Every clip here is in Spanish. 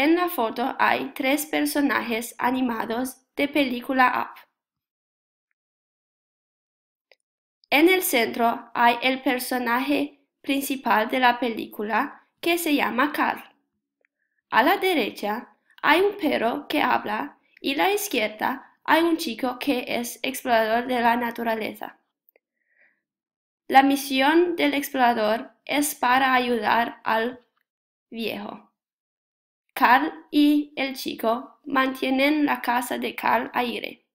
En la foto hay 3 personajes animados de película Up. En el centro hay el personaje principal de la película que se llama Carl. A la derecha hay un perro que habla y a la izquierda hay un chico que es explorador de la naturaleza. La misión del explorador es para ayudar al viejo. Carl y el chico mantienen la casa de Carl al aire.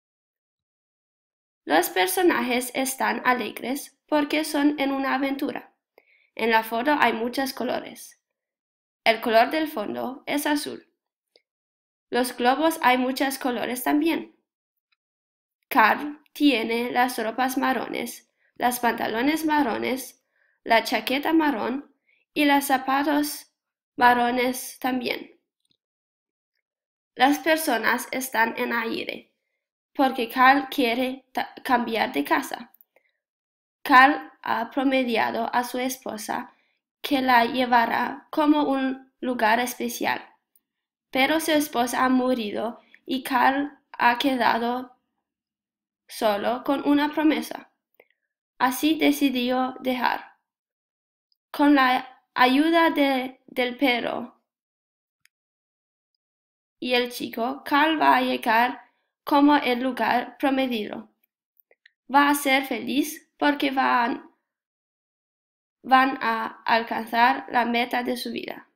Los personajes están alegres porque son en una aventura. En la foto hay muchos colores. El color del fondo es azul. Los globos hay muchos colores también. Carl tiene las ropas marrones, los pantalones marrones, la chaqueta marrón y los zapatos marrones también. Las personas están en aire porque Carl quiere cambiar de casa. Carl ha prometido a su esposa que la llevará como un lugar especial, pero su esposa ha muerto y Carl ha quedado solo con una promesa. Así decidió dejar. Con la ayuda del perro y el chico, Carl va a llegar como el lugar prometido. Va a ser feliz porque van a alcanzar la meta de su vida.